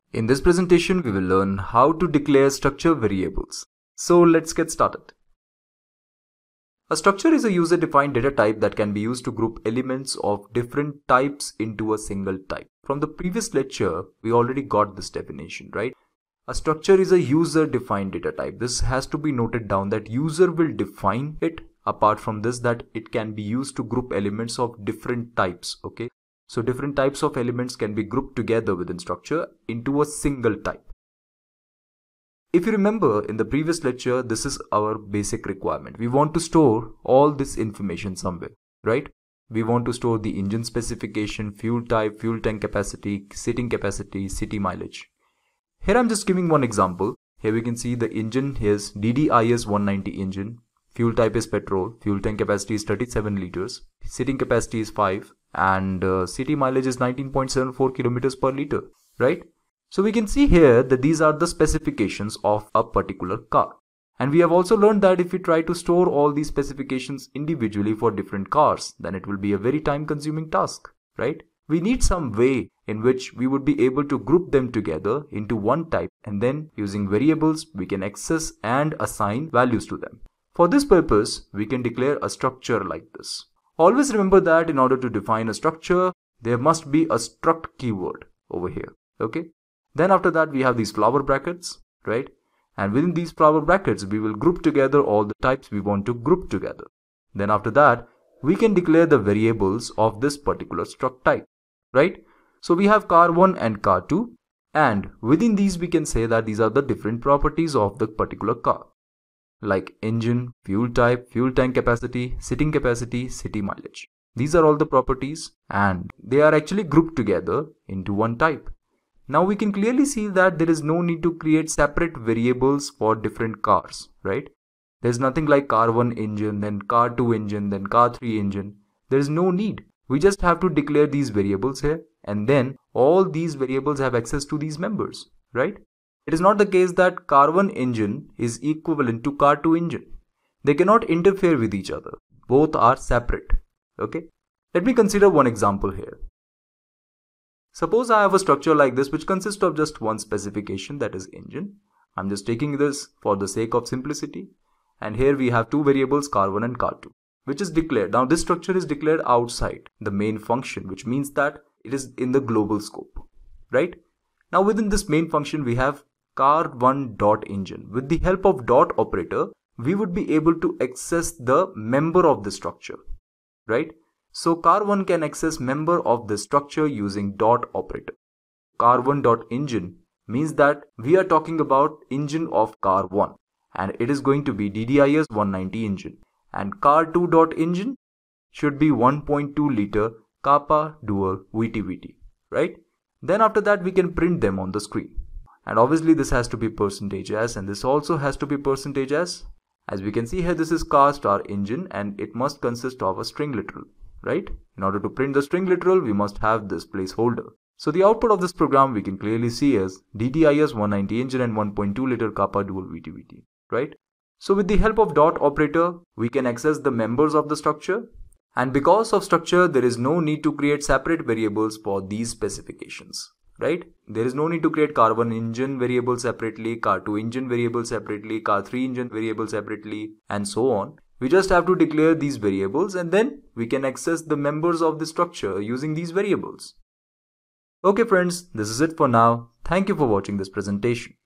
In this presentation, we will learn how to declare structure variables. So let's get started. A structure is a user-defined data type that can be used to group elements of different types into a single type. From the previous lecture, we already got this definition, right? A structure is a user-defined data type. This has to be noted down that user will define it. Apart from this, that it can be used to group elements of different types, okay? So different types of elements can be grouped together within structure into a single type. If you remember in the previous lecture, this is our basic requirement. We want to store all this information somewhere, right? We want to store the engine specification, fuel type, fuel tank capacity, seating capacity, city mileage. Here I'm just giving one example. Here we can see the engine is DDIS 190 engine. Fuel type is petrol, fuel tank capacity is 37 liters, seating capacity is 5, and city mileage is 19.74 kilometers per liter, right? So we can see here that these are the specifications of a particular car. And we have also learned that if we try to store all these specifications individually for different cars, then it will be a very time-consuming task, right? We need some way in which we would be able to group them together into one type, and then using variables, we can access and assign values to them. For this purpose, we can declare a structure like this. Always remember that in order to define a structure, there must be a struct keyword over here, okay? Then after that, we have these flower brackets, right? And within these flower brackets, we will group together all the types we want to group together. Then after that, we can declare the variables of this particular struct type, right? So we have car1 and car2, and within these, we can say that these are the different properties of the particular car, like engine, fuel type, fuel tank capacity, seating capacity, city mileage. These are all the properties and they are actually grouped together into one type. Now we can clearly see that there is no need to create separate variables for different cars, right? There's nothing like car1 engine, then car2 engine, then car3 engine. There is no need. We just have to declare these variables here, and then all these variables have access to these members, right? It is not the case that car1 engine is equivalent to car2 engine. They cannot interfere with each other. Both are separate. Okay. Let me consider one example here. Suppose I have a structure like this which consists of just one specification, that is engine. I'm just taking this for the sake of simplicity. And here we have two variables, car1 and car2, which is declared. Now this structure is declared outside the main function, which means that it is in the global scope, right? Now within this main function, we have car1.engine. With the help of dot operator, we would be able to access the member of the structure, right? So car1 can access member of the structure using dot operator. car1.engine means that we are talking about engine of car1, and it is going to be DDIS 190 engine, and car2.engine should be 1.2 liter Kappa dual VTVT, right? Then after that, we can print them on the screen. And obviously this has to be %s, and this also has to be %s. As we can see here, this is car star engine and it must consist of a string literal, right? In order to print the string literal, we must have this placeholder. So the output of this program we can clearly see as DDIS 190 engine and 1.2 liter Kappa dual VTVT, right? So with the help of dot operator, we can access the members of the structure. And because of structure, there is no need to create separate variables for these specifications, right? There is no need to create car1 engine variable separately, car2 engine variable separately, car3 engine variable separately, and so on. We just have to declare these variables and then we can access the members of the structure using these variables. Okay friends, this is it for now. Thank you for watching this presentation.